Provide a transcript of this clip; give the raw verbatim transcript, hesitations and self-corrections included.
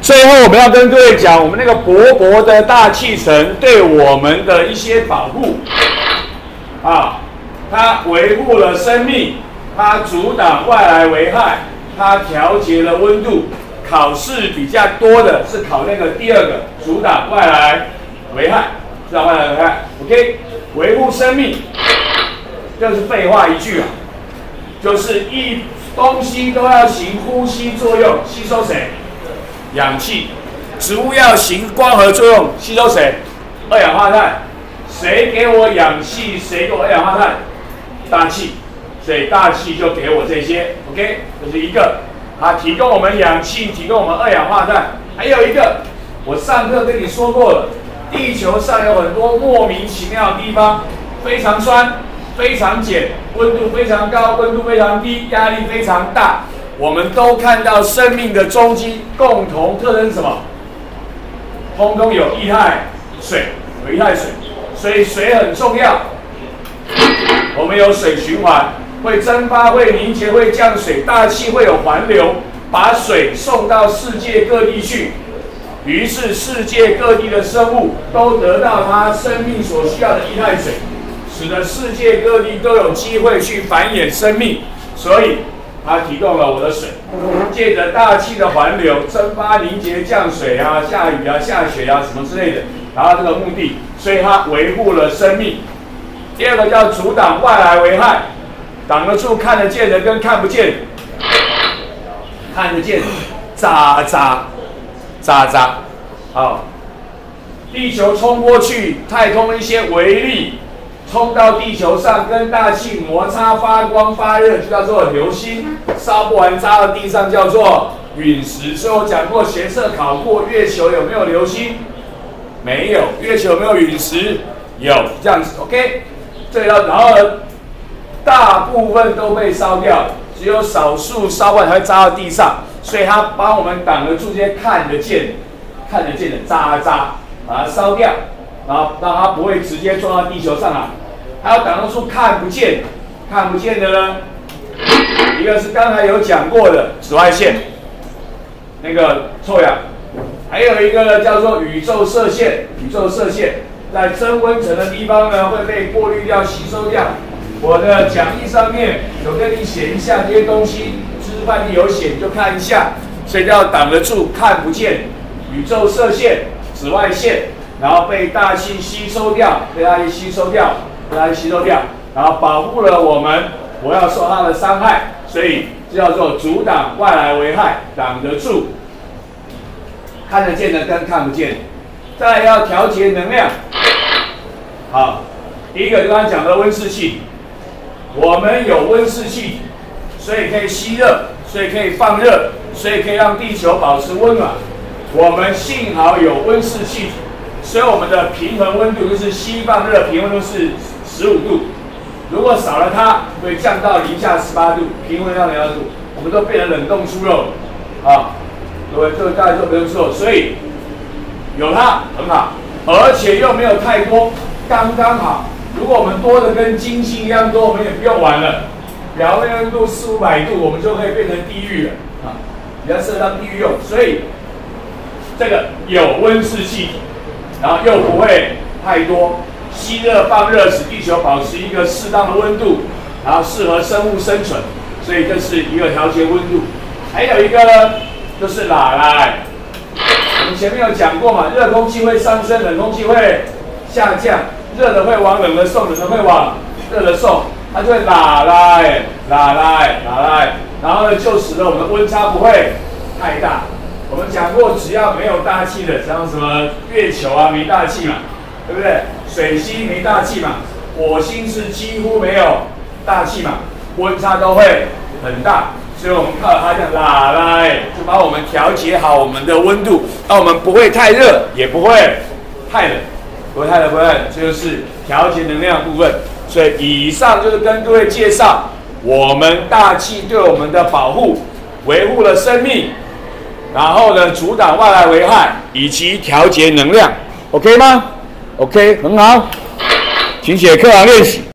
最后我们要跟各位讲，我们那个薄薄的大气层对我们的一些保护啊，它维护了生命，它阻挡外来危害，它调节了温度。考试比较多的是考那个第二个，阻挡外来危害，阻挡外来危害。OK， 维护生命，这是废话一句啊，就是一东西都要行呼吸作用，吸收谁？氧气。植物要行光合作用，吸收谁？二氧化碳。谁给我氧气？谁给我二氧化碳？大气。所以大气就给我这些。OK， 这是一个。它提供我们氧气，提供我们二氧化碳。还有一个，我上课跟你说过了，地球上有很多莫名其妙的地方，非常酸，非常碱，温度非常高，温度非常低，压力非常大。我们都看到生命的踪迹，共同特征是什么？通通有液态水，有液态水，所以水很重要。我们有水循环。会蒸发，会凝结，会降水，大气会有环流，把水送到世界各地去。于是世界各地的生物都得到它生命所需要的液态水，使得世界各地都有机会去繁衍生命。所以它提供了我的水，借着大气的环流蒸发、凝结、降水啊、下雨啊、下雪啊什么之类的，达到这个目的。所以它维护了生命。第二个叫阻挡外来危害。挡得住看得见的跟看不见，看得见，渣渣，渣渣，好，地球冲过去，太空一些微粒冲到地球上，跟大气摩擦发光发热，就叫做流星，烧不完扎到地上叫做陨石。所以我讲过，学测考过月球有没有流星？没有。月球有没有陨石？有，这样子 ，OK。这要然后呢？大部分都被烧掉，只有少数烧完才会扎到地上，所以它帮我们挡得住这些看得见、看得见的渣渣，把它烧掉，然后让它不会直接撞到地球上来。还要挡得住看不见、看不见的呢，一个是刚才有讲过的紫外线，那个臭氧，还有一个呢叫做宇宙射线。宇宙射线在增温层的地方呢会被过滤掉、吸收掉。我的讲义上面有跟你写一下这些东西，知识范例有写，你就看一下。所以要挡得住看不见宇宙射线、紫外线，然后被大气吸收掉，被大气吸收掉，被大气吸收掉，然后保护了我们，不要受它的伤害。所以这叫做阻挡外来危害，挡得住看得见的跟看不见的。再来要调节能量。好，第一个就刚刚讲的温室气体。我们有温室气体，所以可以吸热，所以可以放热，所以可以让地球保持温暖。我们幸好有温室气体，所以我们的平衡温度就是吸放热，平衡温度是十五度。如果少了它，会降到零下十八度，平衡到零下度，我们都变成冷冻猪肉啊！各位，这个大家都不用说，所以有它很好，而且又没有太多，刚刚好。如果我们多的跟金星一样多，我们也不用玩了。表面温度四五百度，我们就可以变成地狱了啊！比较适合当地狱用，所以这个有温室气体，然后又不会太多，吸热放热，使地球保持一个适当的温度，然后适合生物生存，所以这是一个调节温度。还有一个呢，就是拉来。我们前面有讲过嘛，热空气会上升，冷空气会下降。热的会往冷的送，冷的会往热的送，它就会拉来拉来拉来，然后呢，就使得我们的温差不会太大。我们讲过，只要没有大气的，像什么月球啊没大气嘛，对不对？水星没大气嘛，火星是几乎没有大气嘛，温差都会很大。所以我们靠它这样拉来，就把我们调节好我们的温度，让我们不会太热，也不会太冷。不会太冷，不会太冷，这就是调节能量的部分。所以以上就是跟各位介绍我们大气对我们的保护，维护了生命，然后呢阻挡外来危害，以及调节能量 ，OK 吗 ？OK， 很好，请写课堂练习。